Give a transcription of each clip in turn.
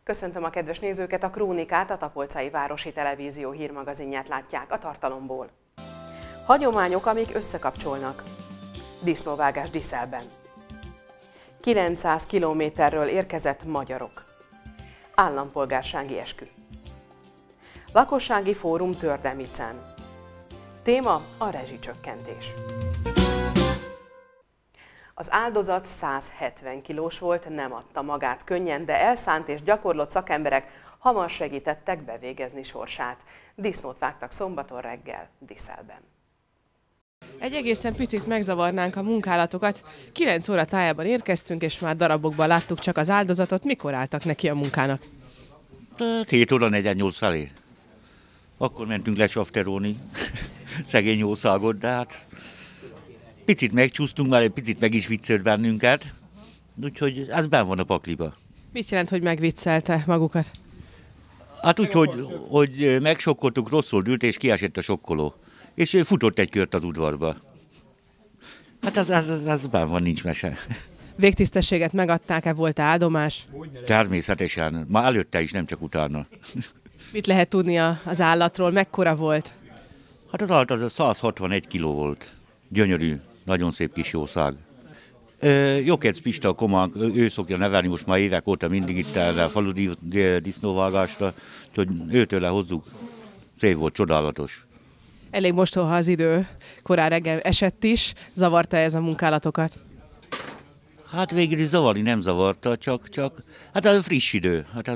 Köszöntöm a kedves nézőket, a Krónikát, a Tapolcai Városi Televízió hírmagazinját látják a tartalomból. Hagyományok, amik összekapcsolnak. Disznóvágás Diszelben. 900 kilométerről érkezett magyarok. Állampolgársági eskü. Lakossági fórum Tördemicen. Téma a rezsicsökkentés. Az áldozat 170 kilós volt, nem adta magát könnyen, de elszánt és gyakorlott szakemberek hamar segítettek bevégezni sorsát. Disznót vágtak szombaton reggel Diszelben. Egy egészen picit megzavarnánk a munkálatokat. 9 óra tájában érkeztünk, és már darabokban láttuk csak az áldozatot. Mikor álltak neki a munkának? 7 óra 48 felé. Akkor mentünk lecsafterolni szegény jószágot, de hát picit megcsúsztunk, már egy picit meg is viccelt bennünket, úgyhogy ez benn van a pakliba. Mit jelent, hogy megviccelte magukat? Hát úgy, hogy megsokkoltuk, rosszul ült, és kiesett a sokkoló. És futott egy kört az udvarba. Hát ez benn van, nincs mese. Végtisztességet megadták-e, volt-e áldomás? Természetesen, már előtte is, nem csak utána. Mit lehet tudni az állatról, mekkora volt? Hát az állat az 161 kiló volt. Gyönyörű, nagyon szép kis jószág. Jokec Pista a kománk, ő szokja nevelni most már évek óta mindig itt erre a faludi disznóvágásra, úgyhogy őtőle hozzuk. Szép volt, csodálatos. Elég mostoha az idő, korán reggel esett is, zavarta ez a munkálatokat? Hát végül is zavarni nem zavarta, csak hát az a friss idő. Hát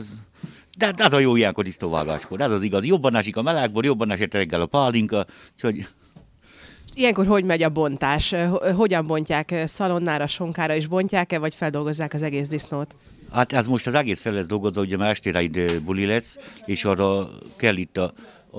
de az a jó ilyenkor disznóvágáskor, ez az igaz. Jobban esik a melegból, jobban esett reggel a pálinka, úgyhogy... Ilyenkor hogy megy a bontás? Hogyan bontják? Szalonnára, sonkára is bontják-e, vagy feldolgozzák az egész disznót? Hát ez most az egész fel lesz dolgozva, ugye már estére egy buli lesz, és arra kell itt a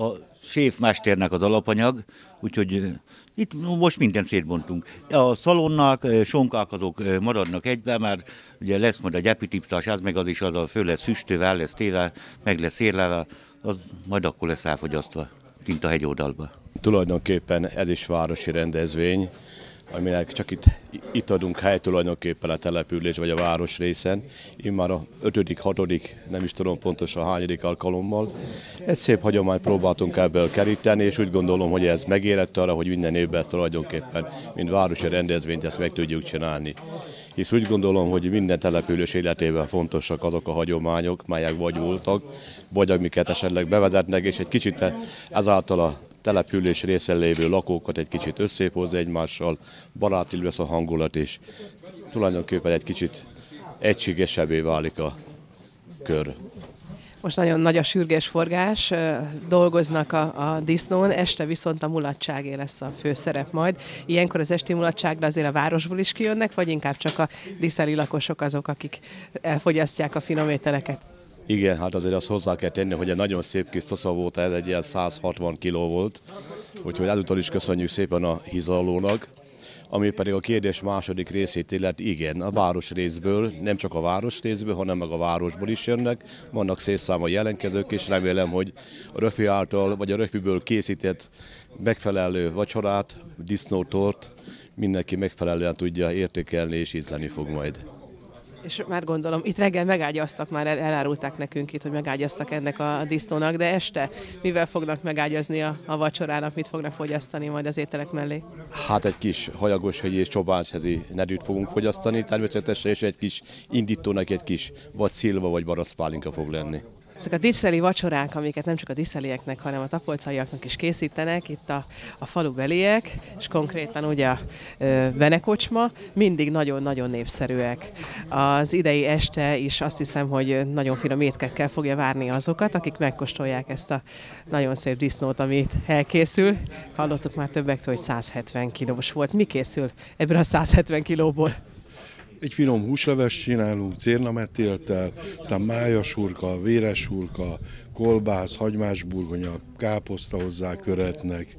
séfmesternek az alapanyag, úgyhogy itt most mindent szétbontunk. A szalonnák, sonkák azok maradnak egyben, mert ugye lesz majd a gyepitiptás, ez meg az is az föl lesz füstővel, el lesz téve, meg lesz érlelve, az majd akkor lesz elfogyasztva, kint a hegyoldalba. Tulajdonképpen ez is városi rendezvény, aminek csak itt adunk hely tulajdonképpen a település vagy a városrészen. Immár a 5., 6., nem is tudom pontosan hányadik alkalommal. Egy szép hagyományt próbáltunk ebből keríteni, és úgy gondolom, hogy ez megérett arra, hogy minden évben ezt tulajdonképpen, mint városi rendezvényt ezt meg tudjuk csinálni. Hisz úgy gondolom, hogy minden település életében fontosak azok a hagyományok, melyek vagy voltak, vagy amiket esetleg bevezetnek, és egy kicsit ezáltal a település részen lévő lakókat egy kicsit összehozni egymással, baráti lesz a hangulat, és tulajdonképpen egy kicsit egységesebbé válik a kör. Most nagyon nagy a sürgésforgás, dolgoznak a disznón, este viszont a mulatságé lesz a főszerep majd. Ilyenkor az esti mulatságra azért a városból is kijönnek, vagy inkább csak a diszeli lakosok azok, akik elfogyasztják a finom ételeket? Igen, hát azért azt hozzá kell tenni, hogy egy nagyon szép kis szosza volt, ez egy ilyen 160 kiló volt, úgyhogy ezúttal is köszönjük szépen a hizalónak. Ami pedig a kérdés második részét illeti, igen, a városrészből, nem csak a városrészből, hanem meg a városból is jönnek. Vannak szép számú jelentkezők, és remélem, hogy a röfi által, vagy a röfiből készített megfelelő vacsorát, disznótort mindenki megfelelően tudja értékelni és ízleni fog majd. És már gondolom, itt reggel megágyaztak, már elárulták nekünk itt, hogy megágyaztak ennek a disznónak, de este mivel fognak megágyazni a vacsorának, mit fognak fogyasztani majd az ételek mellé? Hát egy kis hajagoshelyi és csobánszhezi nedűt fogunk fogyasztani, természetesen, és egy kis indítónak egy kis vagy szilva vagy baracpálinka fog lenni. Ezek a diszeli vacsorák, amiket nem csak a diszelieknek, hanem a tapolcaiaknak is készítenek, itt a falubeliek, és konkrétan ugye a venekocsma, mindig nagyon-nagyon népszerűek. Az idei este is azt hiszem, hogy nagyon finom étkekkel fogja várni azokat, akik megkóstolják ezt a nagyon szép disznót, amit elkészül. Hallottuk már többektől, hogy 170 kilós volt. Mi készül ebből a 170 kilóból? Egy finom húsleves csinálunk, cérnametéltel, aztán májashurka, véres hurka, kolbász, hagymás burgonya, káposzta hozzá köretnek,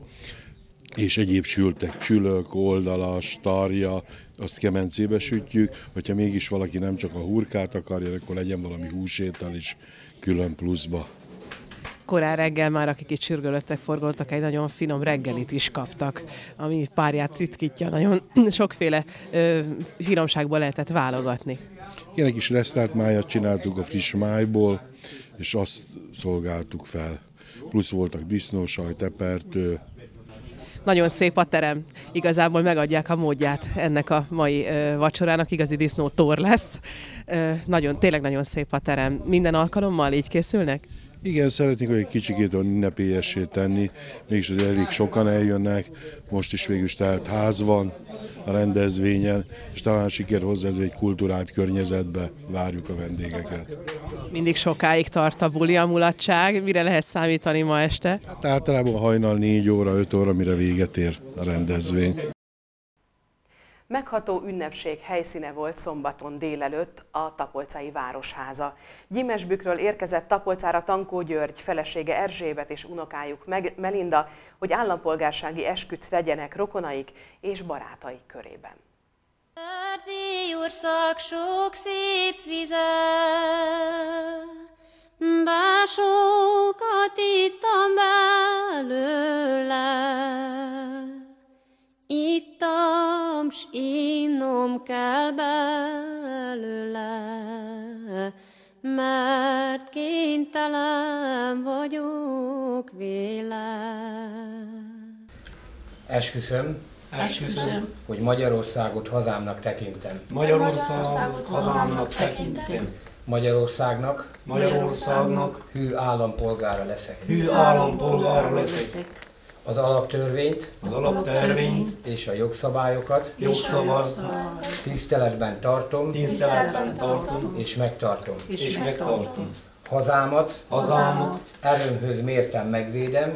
és egyéb sültek, csülök, oldalas, tarja, azt kemencébe sütjük, hogyha mégis valaki nem csak a hurkát akarja, akkor legyen valami húsétel is külön pluszba. korán reggel már, akik itt sürgölöttek, forgoltak, egy nagyon finom reggelit is kaptak, ami párját ritkítja, nagyon sokféle finomságból lehetett válogatni. Ilyen egy kis resztált májat csináltuk a friss májból, és azt szolgáltuk fel. Plusz voltak disznósaj, tepertő. Nagyon szép a terem. Igazából megadják a módját ennek a mai vacsorának, igazi disznótor lesz. Tényleg nagyon szép a terem. Minden alkalommal így készülnek? Igen, szeretnénk, hogy egy kicsikét ünnepélyessé tenni, mégis azért elég sokan eljönnek, most is végül is telt ház van a rendezvényen, és talán siker hozzá, hogy egy kulturált környezetbe várjuk a vendégeket. Mindig sokáig tart a buli, a mulatság. Mire lehet számítani ma este? Hát általában hajnal 4 óra, 5 óra, mire véget ér a rendezvény. Megható ünnepség helyszíne volt szombaton délelőtt a Tapolcai Városháza. Gyimesbükről érkezett Tapolcára Tankó György, felesége Erzsébet és unokájuk Melinda, hogy állampolgársági esküt tegyenek rokonaik és barátaik körében. Erdélyország sok szép vize, bár sokat ittam belőle. Ittam, s innom kell belőle, mert kénytelen vagyok véle. Esküszöm, hogy Magyarországot hazámnak tekintem. Magyarországot hazámnak tekintem. Magyarországnak hű állampolgára leszek. Az alaptörvényt és a jogszabályokat tiszteletben tartom és megtartom. Hazámat erőmhöz mérten megvédem,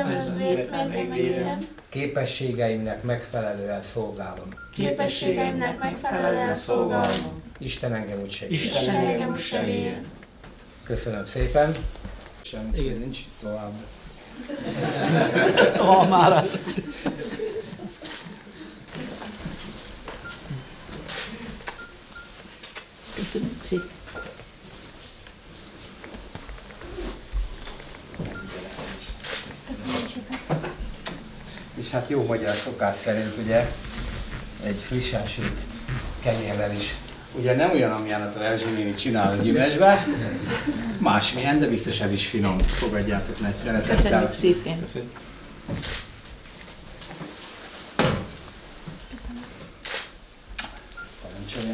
képességeimnek megfelelően szolgálom. Isten engem úgy segít. Köszönöm szépen. Semmi nincs tovább. Köszönjük szépen. És hát jó magyar szokás szerint ugye egy frissen sült kenyérrel is. Ugye nem olyan, amilyen az Erzsi néni csinál a Gyimesbe, másmilyen, de biztos ez is finom. Fogadjátok meg szeretettel. Köszönjük szépen. Köszönjük. Parancsolja.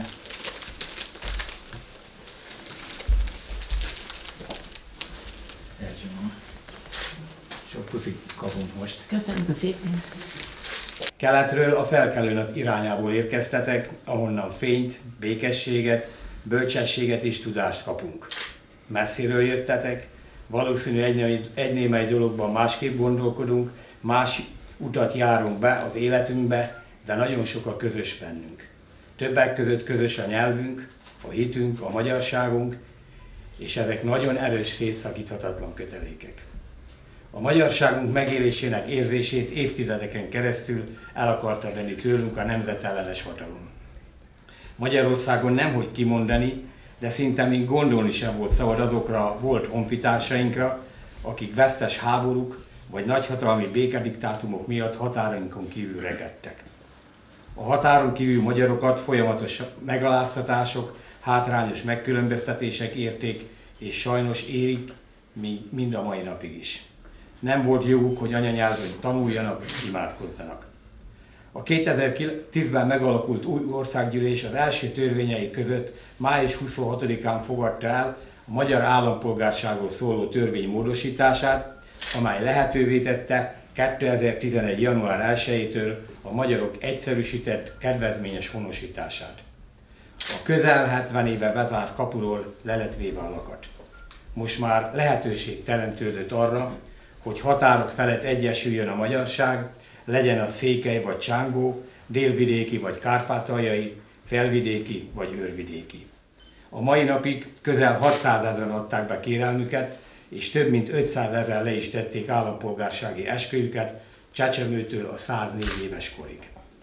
Erzsi mama. Sok puszik kapunk most. Köszönjük szépen. Keletről a felkelő nap irányából érkeztetek, ahonnan fényt, békességet, bölcsességet és tudást kapunk. Messziről jöttetek, valószínű egy némely dologban másképp gondolkodunk, más utat járunk be az életünkbe, de nagyon sok a közös bennünk. Többek között közös a nyelvünk, a hitünk, a magyarságunk, és ezek nagyon erős, szétszakíthatatlan kötelékek. A magyarságunk megélésének érzését évtizedeken keresztül el akarta venni tőlünk a nemzetellenes hatalom. Magyarországon nemhogy kimondani, de szinte még gondolni sem volt szabad azokra a volt honfitársainkra, akik vesztes háborúk vagy nagyhatalmi békediktátumok miatt határainkon kívül rekedtek. A határon kívül magyarokat folyamatos megaláztatások, hátrányos megkülönböztetések érték, és sajnos érik mind a mai napig is. Nem volt joguk, hogy anyanyelven tanuljanak, imádkozzanak. A 2010-ben megalakult új országgyűlés az első törvényei között május 26-án fogadta el a magyar állampolgárságról szóló törvény módosítását, amely lehetővé tette 2011. január 1-től a magyarok egyszerűsített, kedvezményes honosítását. A közel 70 éve bezárt kapuról le lett véve a lakat. Most már lehetőség teremtődött arra, hogy határok felett egyesüljön a magyarság, legyen az székely vagy csángó, délvidéki vagy kárpátaljai, felvidéki vagy őrvidéki. A mai napig közel 600 000-en adták be kérelmüket, és több mint 500 000-en le is tették állampolgársági esküjüket, csecsemőtől a 104 éves korig.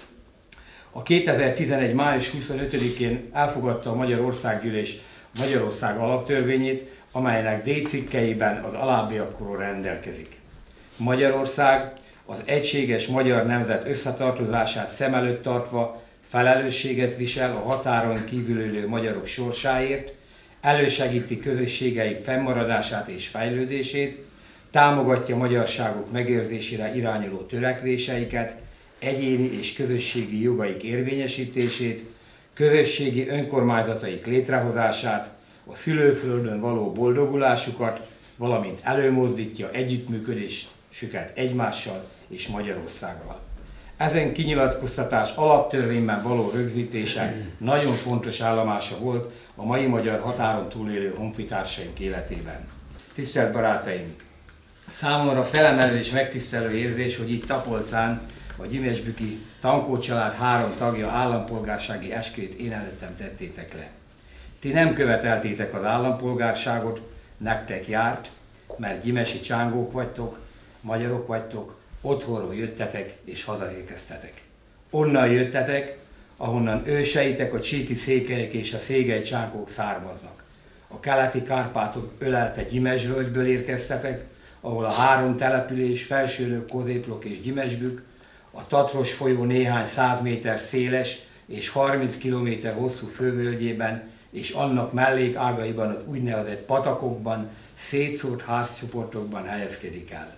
A 2011. május 25-én elfogadta a Magyar Országgyűlés Magyarország alaptörvényét, amelynek D-cikkeiben az alábbiakról rendelkezik. Magyarország az egységes magyar nemzet összetartozását szem előtt tartva felelősséget visel a határon kívül élő magyarok sorsáért, elősegíti közösségeik fennmaradását és fejlődését, támogatja magyarságuk megőrzésére irányuló törekvéseiket, egyéni és közösségi jogaik érvényesítését, közösségi önkormányzataik létrehozását, a szülőföldön való boldogulásukat, valamint előmozdítja együttműködésüket egymással és Magyarországgal. Ezen kinyilatkoztatás alaptörvényben való rögzítése nagyon fontos állomása volt a mai magyar határon túlélő honfitársaink életében. Tisztelt barátaim! Számomra felemelő és megtisztelő érzés, hogy itt Tapolcán a gyimesbüki Tankó család 3 tagja állampolgársági esküjét én előttem tettétek le. Ti nem követeltétek az állampolgárságot, nektek járt, mert gyimesi csángók vagytok, magyarok vagytok, otthonról jöttetek és hazaérkeztetek. Onnan jöttetek, ahonnan őseitek a csíki székelyek és a szégely csángók származnak. A keleti Kárpátok ölelte Gyimesvölgyből érkeztetek, ahol a 3 település, Felsőlök, Középlök és Gyimesbük, a Tatros folyó néhány 100 méter széles és 30 km hosszú fővölgyében és annak mellékágaiban az úgynevezett patakokban, szétszórt házcsoportokban helyezkedik el.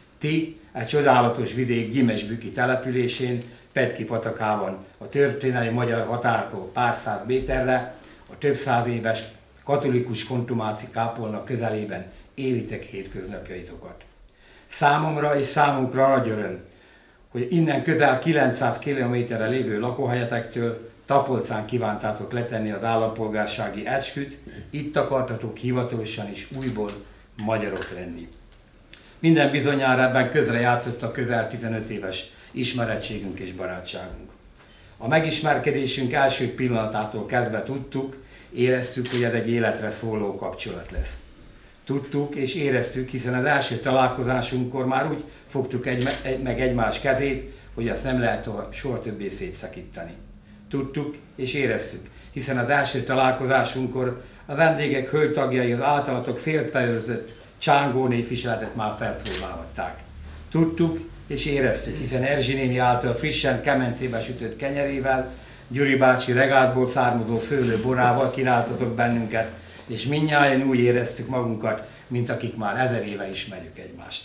Ti egy csodálatos vidék gyimesbüki településén, Petki patakában, a történelmi magyar határtól pár száz méterre, a több száz éves katolikus kontumáci kápolna közelében élitek hétköznapjaitokat. Számomra és számunkra nagy öröm, hogy innen közel 900 kilométerre lévő lakóhelyetektől Tapolcán kívántátok letenni az állampolgársági esküt, itt akartatok hivatalosan is újból magyarok lenni. Minden bizonyára ebben közrejátszott a közel 15 éves ismerettségünk és barátságunk. A megismerkedésünk első pillanatától kezdve tudtuk, éreztük, hogy ez egy életre szóló kapcsolat lesz. Tudtuk és éreztük, hiszen az első találkozásunkkor már úgy fogtuk meg egymás kezét, hogy azt nem lehet soha többé szétszakítani. Tudtuk és éreztük, hiszen az első találkozásunkkor a vendégek hölgytagjai az általatok féltbeőrzött csángó névviseletet már felpróbálhatták. Tudtuk és éreztük, hiszen Erzsi néni által frissen kemencébe sütött kenyerével, Gyuri bácsi regátból származó szőlőborával kínáltatok bennünket, és mindnyájan úgy éreztük magunkat, mint akik már 1000 éve ismerjük egymást.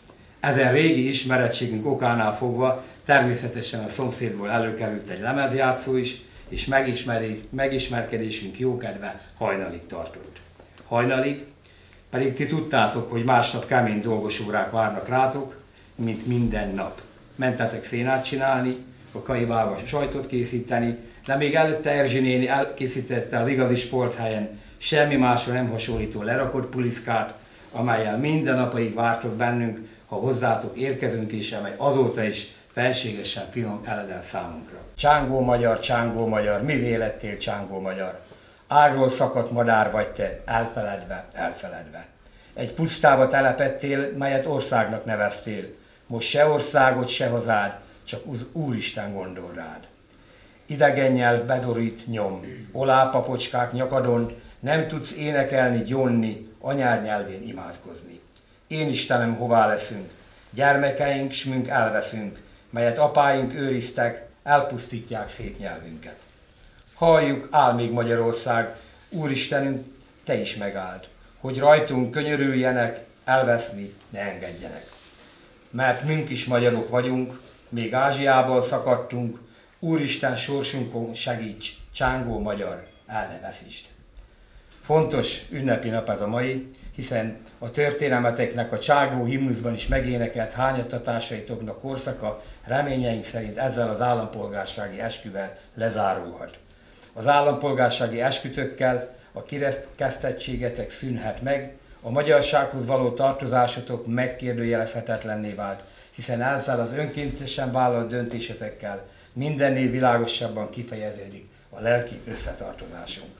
Ezen régi ismerettségünk okánál fogva természetesen a szomszédból előkerült egy lemezjátszó is, és megismerkedésünk jókedve hajnalig tartott. Hajnalig pedig ti tudtátok, hogy másnap kemény dolgos órák várnak rátok, mint minden nap. Mentetek szénát csinálni, a Kaivába sajtot készíteni, de még előtte Erzsi néni elkészítette az igazi sporthelyen semmi másra nem hasonlító lerakott puliszkát, amellyel minden napig vártok bennünk, ha hozzátok érkezünk, és amely azóta is felségesen finom eledel számunkra. Csángó magyar, mi lettél csángó magyar? Ágról szakadt madár vagy te, elfeledve. Egy pusztába telepettél, melyet országnak neveztél. Most se országod, se hazád, csak az Úristen gondol rád. Idegen nyelv bedorít nyom, olápapocskák nyakadon, nem tudsz énekelni, gyónni, anyád nyelvén imádkozni. Én Istenem, hová leszünk? Gyermekeink, s münk elveszünk, melyet apáink őriztek, elpusztítják szép nyelvünket. Halljuk, áll még Magyarország, Úristenünk, te is megáld, hogy rajtunk könyörüljenek, elveszni ne engedjenek. Mert münk is magyarok vagyunk, még Ázsiából szakadtunk, Úristen sorsunkon segíts, csángó magyar, el ne veszítsd. Fontos ünnepi nap ez a mai, hiszen a történelmeteknek a csángó himnuszban is megénekelt hányattatásaitoknak korszaka reményeink szerint ezzel az állampolgársági esküvel lezárulhat. Az állampolgársági eskütökkel a kirekesztettségetek szűnhet meg, a magyarsághoz való tartozásotok megkérdőjelezhetetlenné vált, hiszen ezzel az önkéntesen vállalt döntésetekkel mindennél világosabban kifejeződik a lelki összetartozásunk.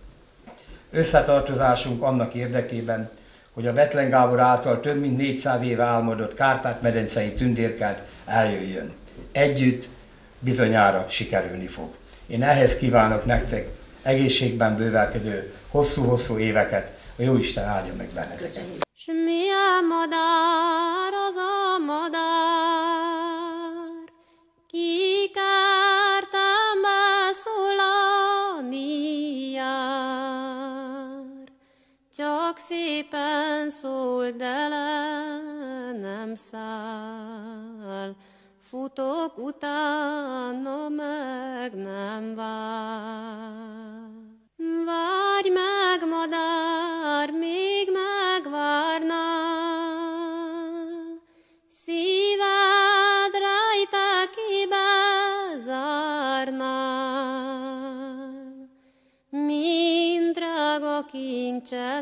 Összetartozásunk annak érdekében, hogy a Bethlen Gábor által több mint 400 éve álmodott Kárpát-medencei tündérkert eljöjjön. Együtt bizonyára sikerülni fog. Én ehhez kívánok nektek egészségben bővelkedő, hosszú-hosszú éveket, A Jóisten áldja meg benneteket. S milyen madár az a madár, kikártán beszólani jár. Csak szépen szól, de le nem száll, futok utána, meg nem vár. Várj meg, madár, még megvárnál, szívád rajta kibezárnál, mind drága kincset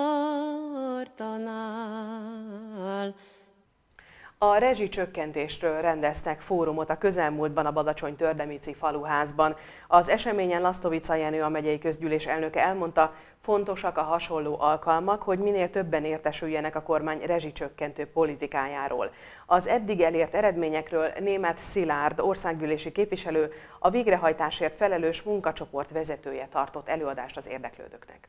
tartanál. A rezsicsökkentésről rendeztek fórumot a közelmúltban a Badacsony-Tördemici faluházban. Az eseményen Lasztovica Jenő, a megyei közgyűlés elnöke elmondta, fontosak a hasonló alkalmak, hogy minél többen értesüljenek a kormány rezsicsökkentő politikájáról. Az eddig elért eredményekről Németh Szilárd országgyűlési képviselő, a végrehajtásért felelős munkacsoport vezetője tartott előadást az érdeklődőknek.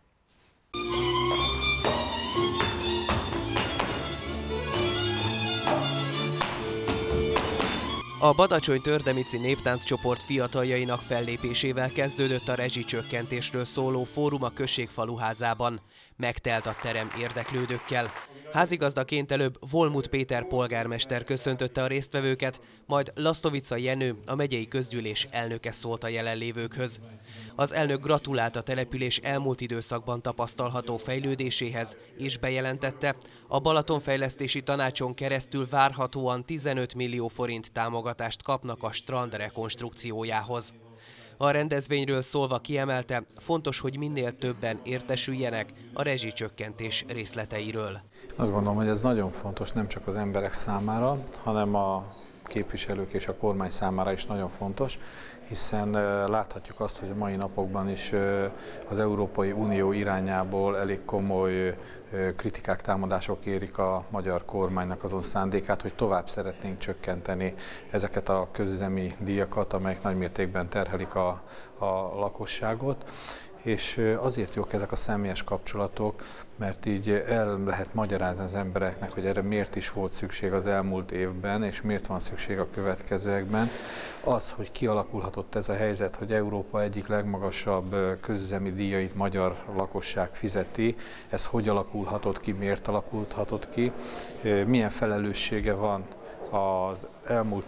A Badacsony-Tördemici néptánccsoport fiataljainak fellépésével kezdődött a rezsicsökkentésről szóló fórum a község faluházában. Megtelt a terem érdeklődőkkel. Házigazdaként előbb Volmut Péter polgármester köszöntötte a résztvevőket, majd Lasztovica Jenő, a megyei közgyűlés elnöke szólt a jelenlévőkhöz. Az elnök gratulált a település elmúlt időszakban tapasztalható fejlődéséhez, és bejelentette, a Balatonfejlesztési Tanácson keresztül várhatóan 15 millió forint támogatást kapnak a strand rekonstrukciójához. A rendezvényről szólva kiemelte, fontos, hogy minél többen értesüljenek a rezsicsökkentés részleteiről. Azt gondolom, hogy ez nagyon fontos nem csak az emberek számára, hanem a képviselők és a kormány számára is nagyon fontos, hiszen láthatjuk azt, hogy a mai napokban is az Európai Unió irányából elég komoly kritikák, támadások érik a magyar kormánynak azon szándékát, hogy tovább szeretnénk csökkenteni ezeket a közüzemi díjakat, amelyek nagymértékben terhelik a lakosságot. És azért jók ezek a személyes kapcsolatok, mert így el lehet magyarázni az embereknek, hogy erre miért is volt szükség az elmúlt évben, és miért van szükség a következőekben. Az, hogy kialakulhatott ez a helyzet, hogy Európa egyik legmagasabb közüzemi díjait magyar lakosság fizeti, ez hogy alakulhatott ki, miért alakulhatott ki, milyen felelőssége van az elmúlt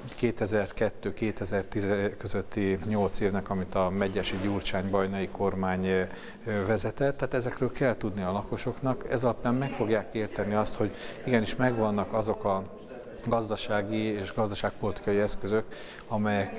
2002-2010 közötti 8 évnek, amit a Medgyessy Gyurcsány-Bajnai kormány vezetett. Tehát ezekről kell tudni a lakosoknak. Ez alapján meg fogják érteni azt, hogy igenis megvannak azok a gazdasági és gazdaságpolitikai eszközök, amelyek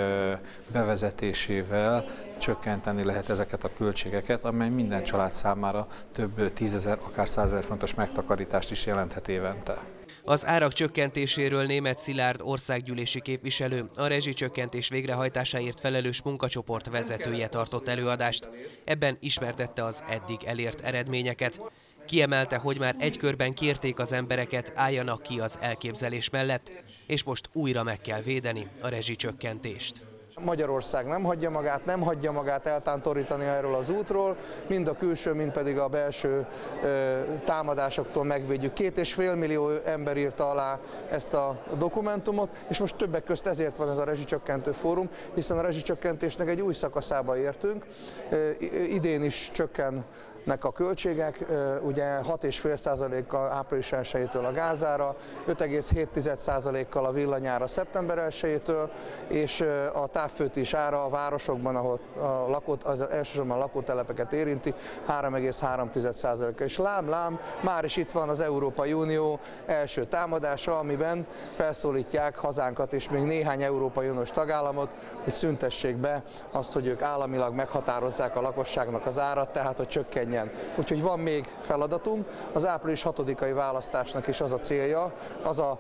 bevezetésével csökkenteni lehet ezeket a költségeket, amely minden család számára több 10 000, akár 100 000 fontos megtakarítást is jelenthet évente. Az árak csökkentéséről Németh Szilárd országgyűlési képviselő, a rezsicsökkentés végrehajtásáért felelős munkacsoport vezetője tartott előadást. Ebben ismertette az eddig elért eredményeket. Kiemelte, hogy már egy körben kérték az embereket, álljanak ki az elképzelés mellett, és most újra meg kell védeni a rezsicsökkentést. Magyarország nem hagyja magát eltántorítani erről az útról, mind a külső, mind pedig a belső támadásoktól megvédjük. 2,5 millió ember írta alá ezt a dokumentumot, és most többek közt ezért van ez a rezsicsökkentő fórum, hiszen a rezsicsökkentésnek egy új szakaszába értünk. Idén is csökkennek a költségek, ugye 6,5%-kal április 1-től a gázára, 5,7%-kal a villanyára szeptember 1-től, és a távfőtés ára a városokban, ahol elsősorban a lakótelepeket érinti, 3,3%-kal. És lám, már is itt van az Európai Unió első támadása, amiben felszólítják hazánkat és még néhány Európai Uniós tagállamot, hogy szüntessék be azt, hogy ők államilag meghatározzák a lakosságnak az árat, tehát hogy csökkenjen. Úgyhogy van még feladatunk. Az április 6-ai választásnak is az a célja, az a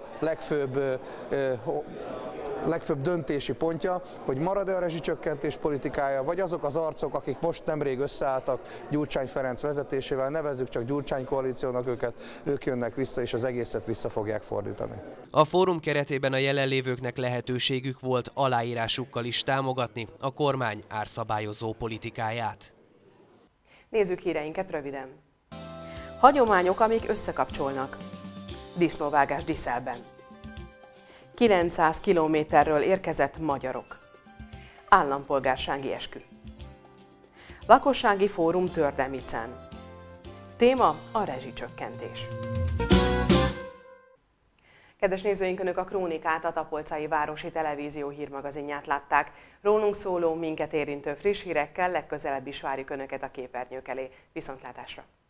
legfőbb döntési pontja, hogy marad-e a rezsicsökkentés politikája, vagy azok az arcok, akik most nemrég összeálltak Gyurcsány Ferenc vezetésével, nevezzük csak Gyurcsány koalíciónak őket, ők jönnek vissza, és az egészet vissza fogják fordítani. A fórum keretében a jelenlévőknek lehetőségük volt aláírásukkal is támogatni a kormány árszabályozó politikáját. Nézzük híreinket röviden. Hagyományok, amik összekapcsolnak. Disznóvágás Diszelben. 900 kilométerről érkezett magyarok. Állampolgársági eskü. Lakossági fórum Tördemicen. Téma a rezsicsökkentés. Kedves nézőink, Önök a Krónikát, a Tapolcai Városi Televízió hírmagazinját látták. Rólunk szóló, minket érintő friss hírekkel legközelebb is várjuk Önöket a képernyők elé. Viszontlátásra!